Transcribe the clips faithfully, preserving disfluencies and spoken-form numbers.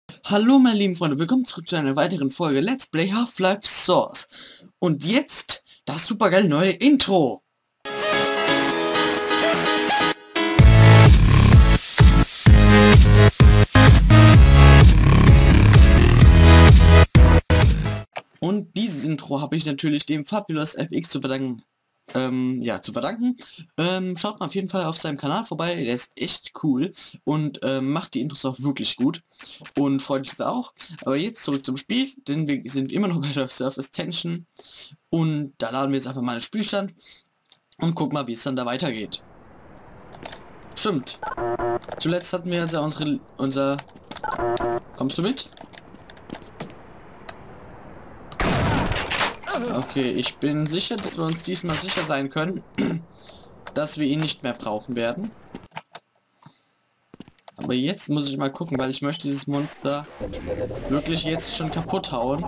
Hallo meine lieben Freunde, willkommen zurück zu einer weiteren Folge Let's Play Half-Life Source. Und jetzt das supergeil neue Intro. Und dieses Intro habe ich natürlich dem Fabulous F X zu verdanken. Ähm, ja, zu verdanken. Ähm, schaut mal auf jeden Fall auf seinem Kanal vorbei, der ist echt cool und ähm, macht die Intros auch wirklich gut und freut mich da auch. Aber jetzt zurück zum Spiel, denn wir sind immer noch bei der Surface Tension und da laden wir jetzt einfach mal den Spielstand und gucken mal, wie es dann da weitergeht. Stimmt. Zuletzt hatten wir jetzt ja unsere, unser... Kommst du mit? Okay, ich bin sicher, dass wir uns diesmal sicher sein können, dass wir ihn nicht mehr brauchen werden. Aber jetzt muss ich mal gucken, weil ich möchte dieses Monster wirklich jetzt schon kaputt hauen.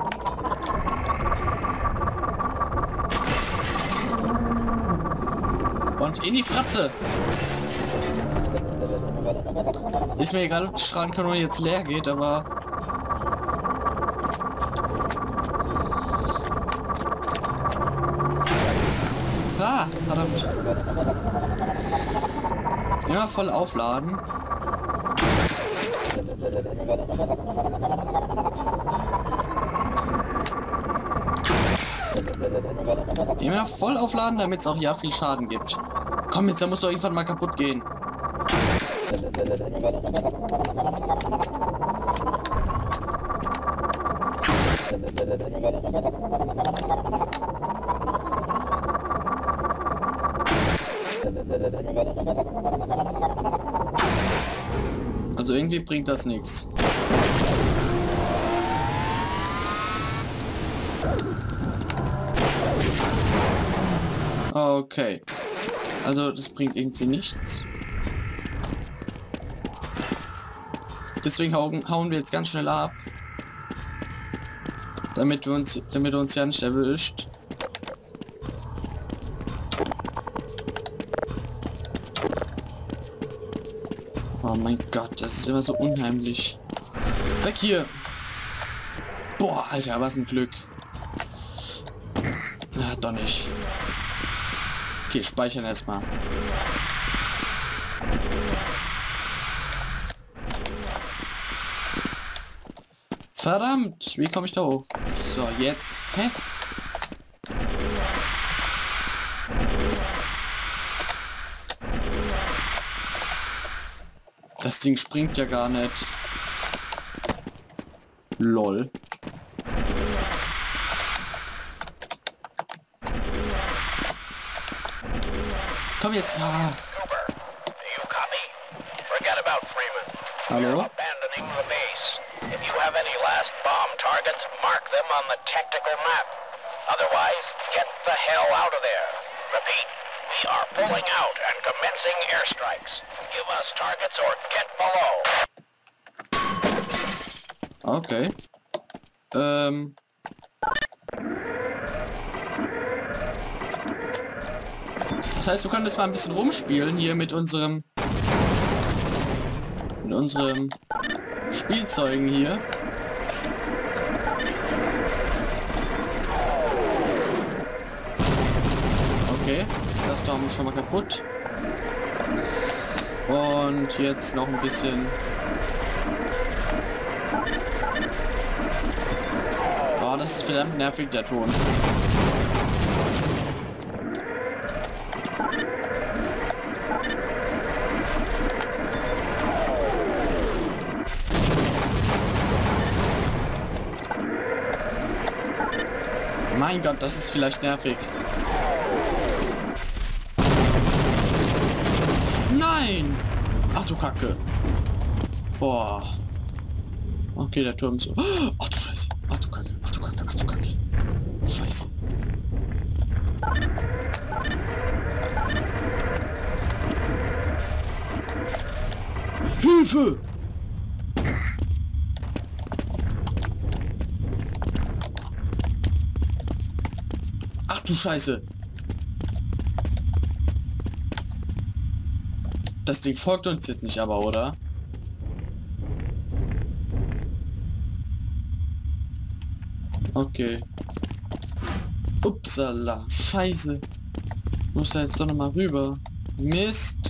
Und in die Fratze! Ist mir egal, ob die Strahlenkanone jetzt leer geht, aber... Ah, verdammt. Immer voll aufladen. Immer voll aufladen, damit es auch ja viel Schaden gibt. Komm, jetzt, da muss doch irgendwann mal kaputt gehen. Also irgendwie bringt das nichts. Okay. Also das bringt irgendwie nichts. Deswegen hauen, hauen wir jetzt ganz schnell ab. Damit wir uns, damit er uns ja nicht erwischt. Oh mein Gott, das ist immer so unheimlich. Weg hier! Boah, Alter, was ein Glück. Na, doch nicht. Okay, speichern erstmal. Verdammt, wie komme ich da hoch? So, jetzt. Hä? Das Ding springt ja gar nicht. Lol. Komm jetzt. Ah. Hallo? Pulling out and commencing airstrikes. Give us targets or get below. Okay. Ähm. Das heißt, wir können jetzt mal ein bisschen rumspielen hier mit unserem mit unserem Spielzeugen hier. Okay, das da haben wir schon mal kaputt. Und jetzt noch ein bisschen. Oh, das ist verdammt nervig, der Ton. Mein Gott, das ist vielleicht nervig. Nein! Ach du Kacke. Boah. Okay, der Turm ist so. Ach du Scheiße. Ach du Kacke. Ach du Kacke. Ach du Kacke. Scheiße. Hilfe! Ach du Scheiße. Das Ding folgt uns jetzt nicht aber, oder? Okay. Upsala. Scheiße. Muss da jetzt doch noch mal rüber. Mist.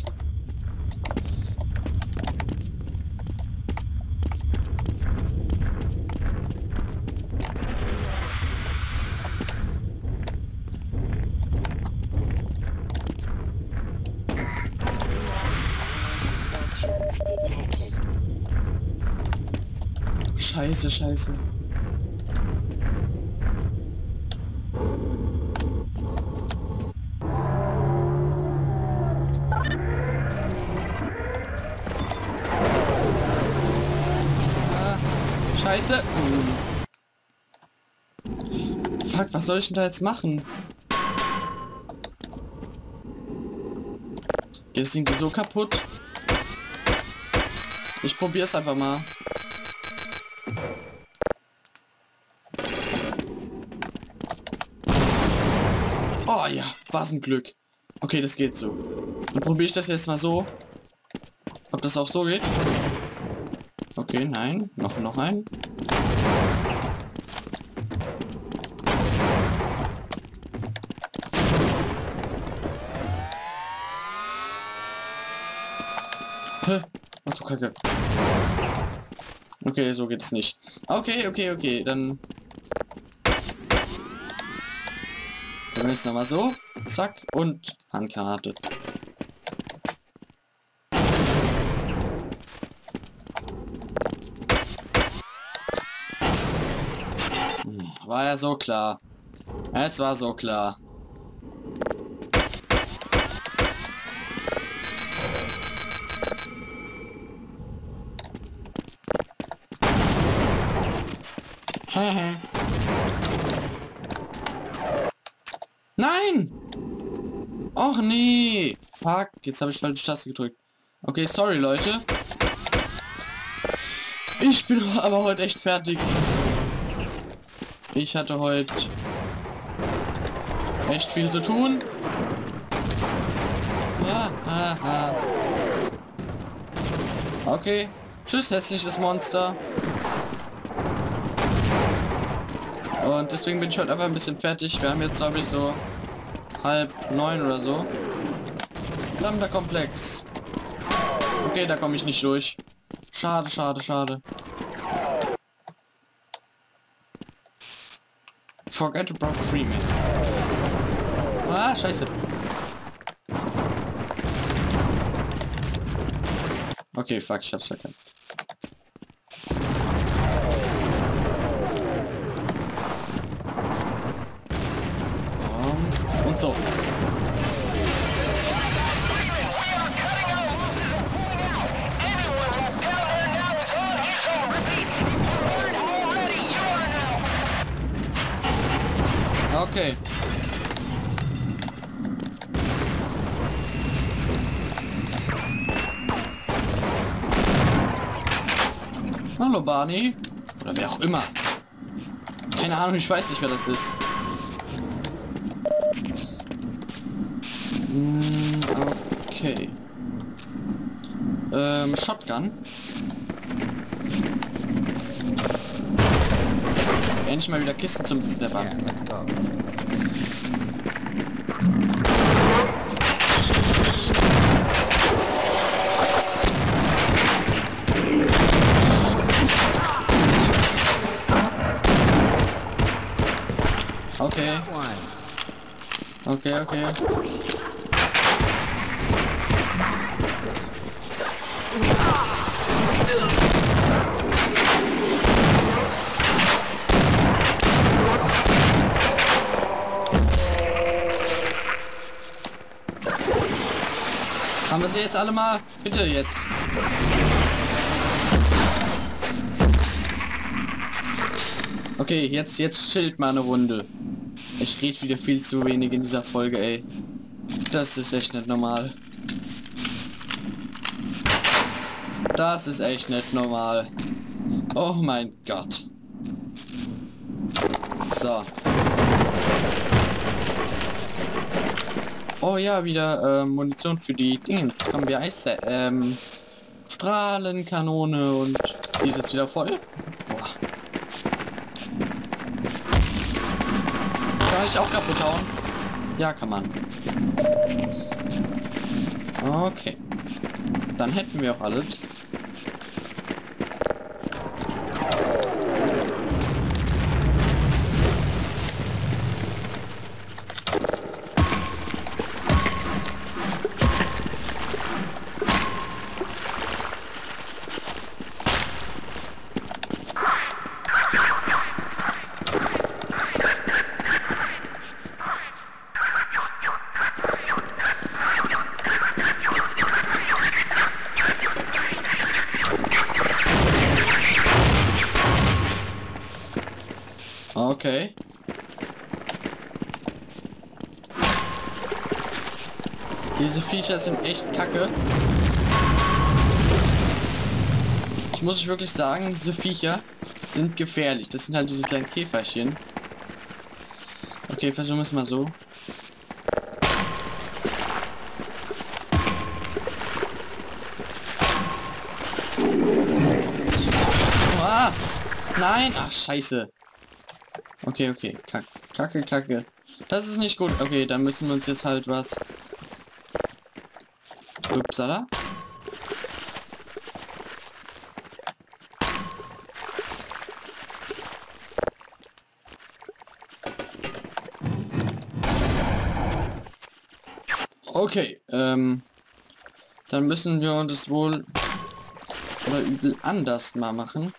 Scheiße, scheiße. Ah, scheiße. Fuck, was soll ich denn da jetzt machen? Jetzt sind die so kaputt. Ich probiere es einfach mal. Oh ja, was ein Glück. Okay, das geht so. Dann probiere ich das jetzt mal so. Ob das auch so geht? Okay, nein. Noch, noch ein. Hä? Ach du Kacke. Okay, so geht es nicht. Okay, okay, okay, dann... Dann ist nochmal so. Zack. Und Handgranate. Hm, war ja so klar. Es war so klar. Nein! Och nee! Fuck, jetzt habe ich falsche Taste gedrückt. Okay, sorry Leute. Ich bin aber heute echt fertig. Ich hatte heute echt viel zu tun. Ja, ha, ha. Okay. Tschüss, hässliches Monster. Und deswegen bin ich heute einfach ein bisschen fertig. Wir haben jetzt, glaube ich, so halb neun oder so. Lambda-Komplex. Okay, da komme ich nicht durch. Schade, schade, schade. Forget about Freeman. Ah, scheiße. Okay, fuck, ich hab's verkackt. Und so. Okay. Hallo Barney. Oder wer auch immer. Keine Ahnung, ich weiß nicht, wer das ist. Hm, okay. Ähm, Shotgun. Endlich mal wieder Kisten zum Steppern. Okay. Okay, okay. Haben wir sie jetzt alle mal? Bitte jetzt. Okay, jetzt, jetzt chillt mal eine Runde. Ich rede wieder viel zu wenig in dieser Folge, ey. Das ist echt nicht normal. Das ist echt nicht normal. Oh mein Gott. So. Oh ja, wieder äh, Munition für die Dings. Kommen wir Eis. Ähm, Strahlenkanone und die ist jetzt wieder voll. Boah. Kann ich auch kaputt hauen? Ja, kann man. Okay. Dann hätten wir auch alles. Okay. Diese Viecher sind echt kacke. Ich muss euch wirklich sagen, diese Viecher sind gefährlich. Das sind halt diese kleinen Käferchen. Okay, versuchen wir es mal so. Ah! Nein! Ach, scheiße. Okay, okay. Kack, kacke, kacke. Das ist nicht gut. Okay, dann müssen wir uns jetzt halt was... Upsala. Okay, ähm... dann müssen wir uns das wohl... oder übel anders mal machen.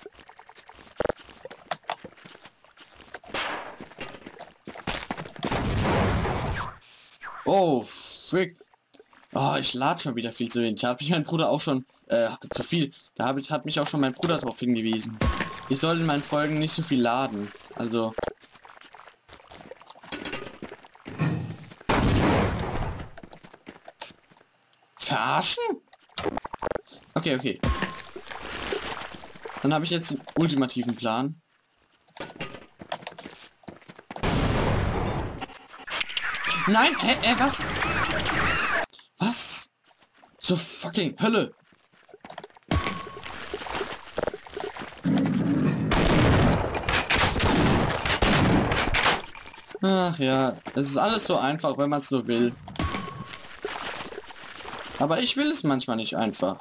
Oh, frick. Oh, ich lade schon wieder viel zu wenig. Da hat mich mein Bruder auch schon, äh, zu viel. Da hab ich, hat mich auch schon mein Bruder darauf hingewiesen. Ich soll in meinen Folgen nicht so viel laden. Also. Verarschen? Okay, okay. Dann habe ich jetzt einen ultimativen Plan. Nein, hä, äh, was? Was? Zur fucking Hölle. Ach ja, es ist alles so einfach, wenn man es nur will. Aber ich will es manchmal nicht einfach.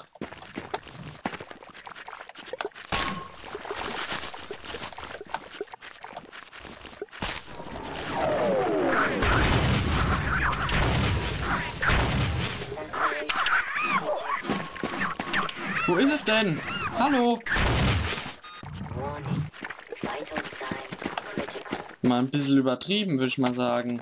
Wo ist es denn? Hallo? Mal ein bisschen übertrieben, würde ich mal sagen.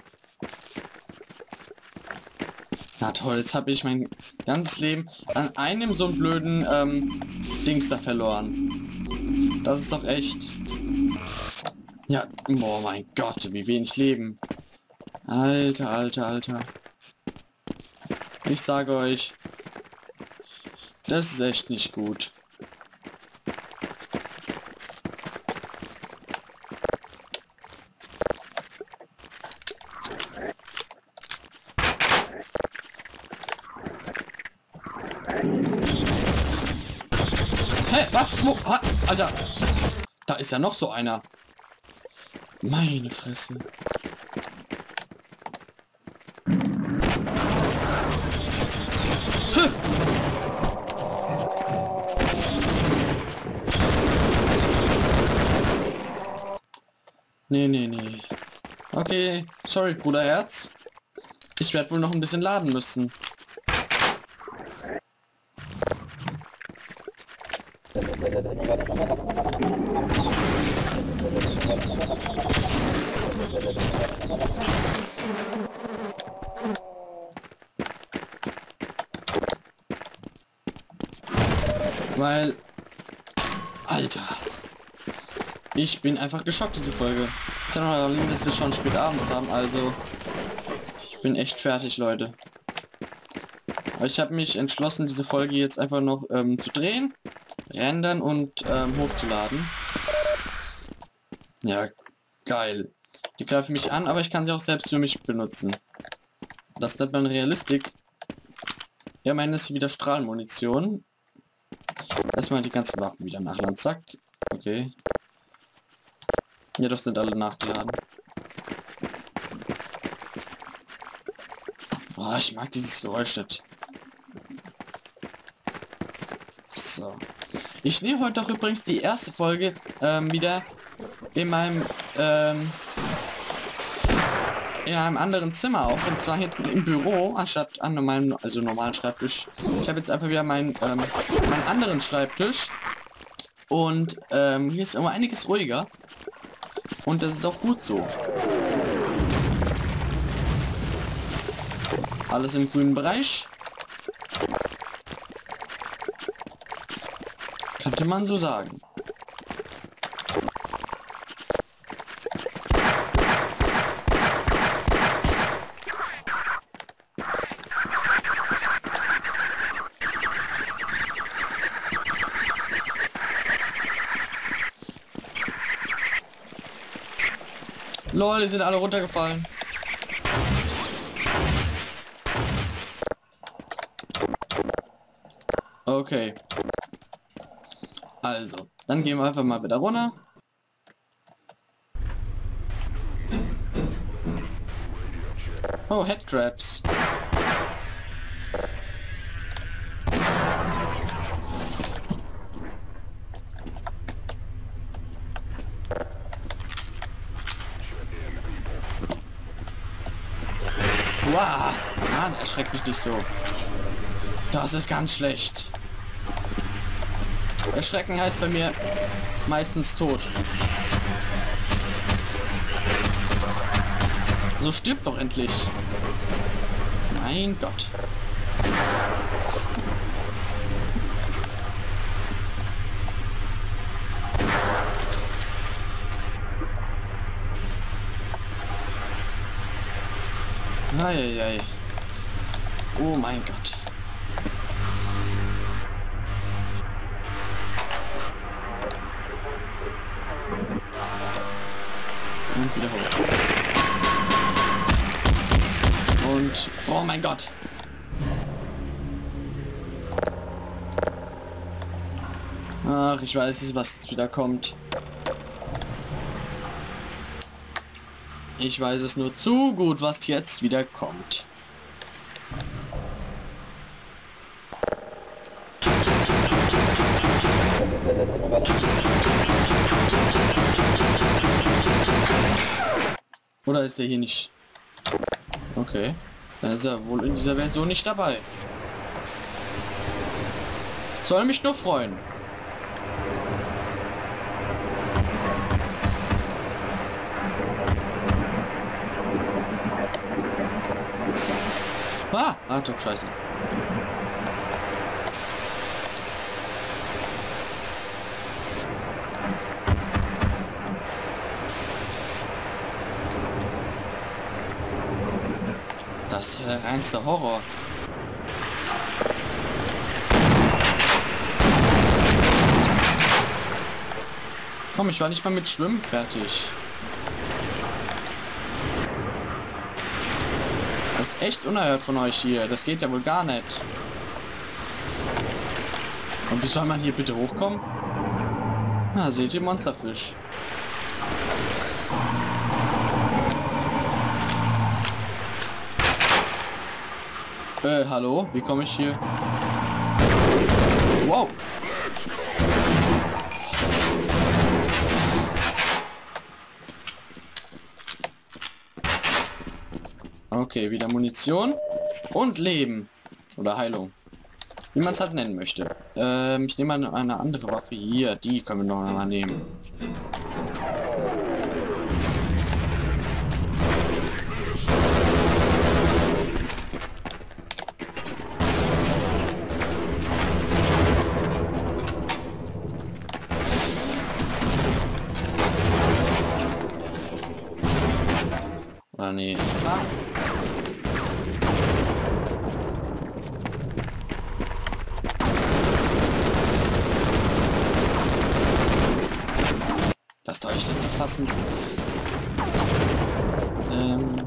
Na toll, jetzt habe ich mein ganzes Leben an einem so einen blöden ähm, Dings da verloren. Das ist doch echt... Ja, boah, mein Gott, wie wenig Leben. Alter, alter, alter. Ich sage euch... Das ist echt nicht gut. Hä? Was? Wo? Ha? Alter. Da ist ja noch so einer. Meine Fresse. Nee, nee, nee. Okay, sorry, Bruderherz. Ich werde wohl noch ein bisschen laden müssen. Weil... Alter... Ich bin einfach geschockt, diese Folge. Kann auch daran liegen, dass wir schon spät abends haben, also... Ich bin echt fertig, Leute. Aber ich habe mich entschlossen, diese Folge jetzt einfach noch ähm, zu drehen, rendern und ähm, hochzuladen. Ja, geil. Die greifen mich an, aber ich kann sie auch selbst für mich benutzen. Das nennt man Realistik. Ja, meine ist wieder Strahlmunition. Erstmal die ganzen Waffen wieder nachladen. Zack. Okay. Ja, das sind alle nachgeladen. Ah, ich mag dieses Geräusch nicht. So. Ich nehme heute auch übrigens die erste Folge ähm, wieder in meinem ähm, in einem anderen Zimmer auf, und zwar hinten im Büro, anstatt an meinem, also normalen Schreibtisch. Ich habe jetzt einfach wieder meinen ähm, meinen anderen Schreibtisch, und ähm, hier ist immer einiges ruhiger, und das ist auch gut so. Alles im grünen Bereich. Könnte man so sagen. Lol, die sind alle runtergefallen. Okay. Also, dann gehen wir einfach mal wieder runter. Oh, Headcrabs. Wow, Mann, erschreckt mich nicht so. Das ist ganz schlecht. Erschrecken heißt bei mir meistens tot. So, stirbt doch endlich. Mein Gott. Eieiei. Oh mein Gott. Und wieder hoch. Und oh mein Gott. Ach, ich weiß, was wieder kommt. Ich weiß es nur zu gut, was jetzt wieder kommt. Oder ist er hier nicht? Okay. Dann ist er wohl in dieser Version nicht dabei. Soll mich nur freuen. Ah, ah, doch, scheiße. Das ist ja der reinste Horror. Komm, ich war nicht mal mit Schwimmen fertig. Das ist echt unerhört von euch hier. Das geht ja wohl gar nicht. Und wie soll man hier bitte hochkommen? Ah, seht ihr, Monsterfisch. Äh, hallo? Wie komme ich hier? Wow! Okay, wieder Munition und Leben. Oder Heilung. Wie man es halt nennen möchte. Ähm, ich nehme mal eine andere Waffe hier. Die können wir noch einmal nehmen. Oder nee. Ah. Das soll ich denn zu fassen? Ähm.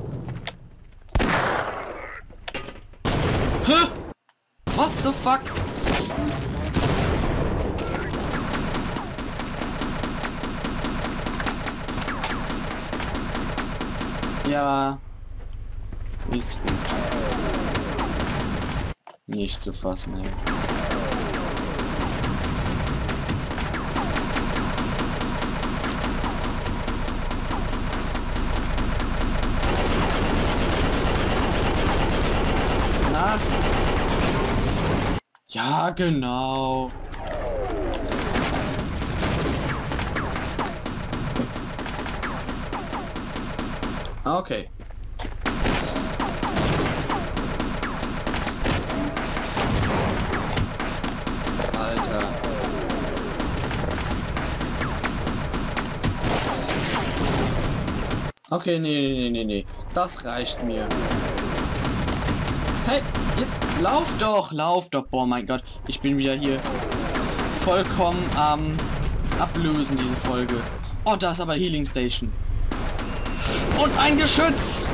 Hä? What the fuck? Ja. Ist gut. Nicht zu fassen, ey. Na? Ja, genau. Okay. Alter. Okay, nee, nee, nee, nee. Das reicht mir. Hey, jetzt lauf doch, lauf doch. Boah, mein Gott. Ich bin wieder hier vollkommen am ähm, Ablösen, diese Folge. Oh, da ist aber Healing Station. Und ein Geschütz!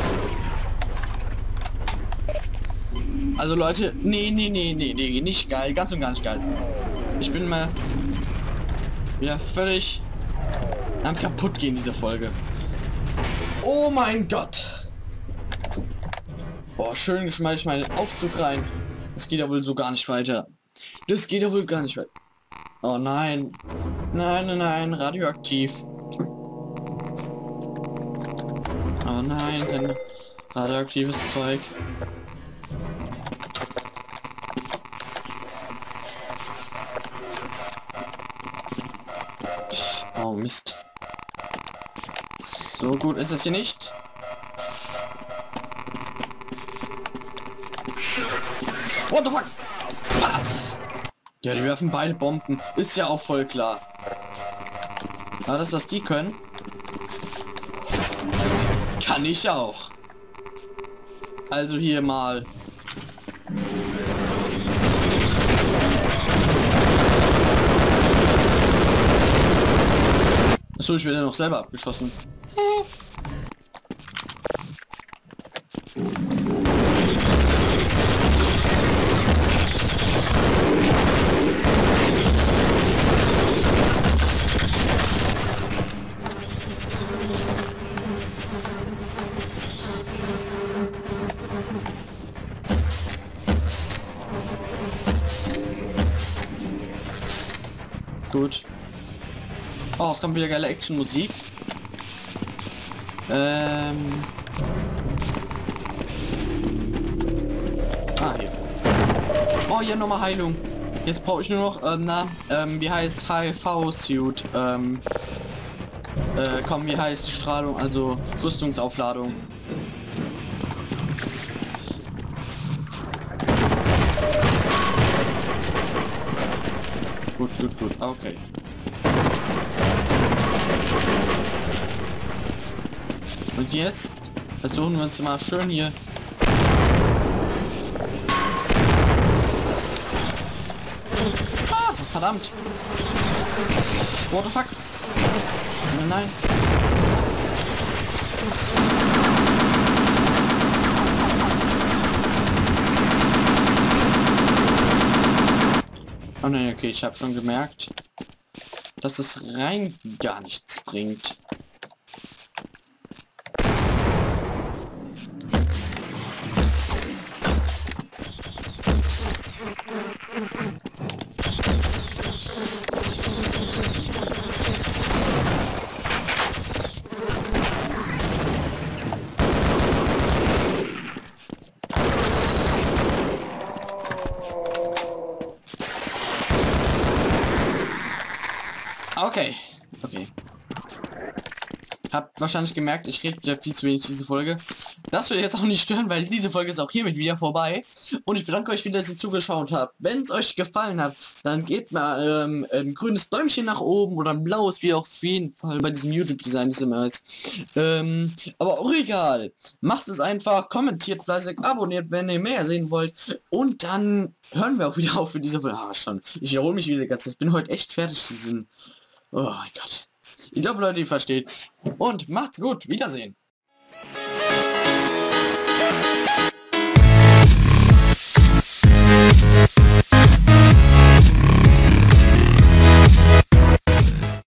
Also Leute, nee, nee, nee, nee, nee, nicht geil. Ganz und gar nicht geil. Ich bin mal wieder völlig am kaputt gehen, diese Folge. Oh mein Gott! Boah, schön geschmeiß ich meinen Aufzug rein. Das geht ja wohl so gar nicht weiter. Das geht ja wohl gar nicht weiter. Oh nein. Nein, nein, nein, radioaktiv. Oh nein, kein radioaktives Zeug. Oh Mist. So gut ist es hier nicht. What the fuck? Was? Ja, die werfen beide Bomben. Ist ja auch voll klar. War das, was die können? Kann ich auch. Also hier mal. Achso, ich werde noch selber abgeschossen. Gut. Oh, es kommt wieder geile Action-Musik. Ähm. Ah, hier. Oh, hier nochmal Heilung. Jetzt brauche ich nur noch, ähm, na, ähm, wie heißt H I V-Suit? Ähm, äh, komm, wie heißt Strahlung, also Rüstungsaufladung. Gut, gut, gut, okay. Und jetzt versuchen wir uns mal schön hier. Ah, verdammt. What the fuck? Nein, nein. Oh nein, okay, ich habe schon gemerkt, dass es rein gar nichts bringt. Okay, okay. Habt wahrscheinlich gemerkt, ich rede wieder viel zu wenig diese Folge. Das will jetzt auch nicht stören, weil diese Folge ist auch hiermit wieder vorbei. Und ich bedanke euch wieder, dass ihr zugeschaut habt. Wenn es euch gefallen hat, dann gebt mal ähm, ein grünes Däumchen nach oben oder ein blaues, wie auch auf jeden Fall bei diesem YouTube-Design ist immer alles. Ähm, aber auch egal. Macht es einfach, kommentiert fleißig, abonniert, wenn ihr mehr sehen wollt. Und dann hören wir auch wieder auf für diese Folge. Ah, schon. Ich wiederhole mich wieder ganz. Ich bin heute echt fertig. Diesen Oh mein Gott. Ich glaube, Leute, ihr versteht. Und macht's gut. Wiedersehen.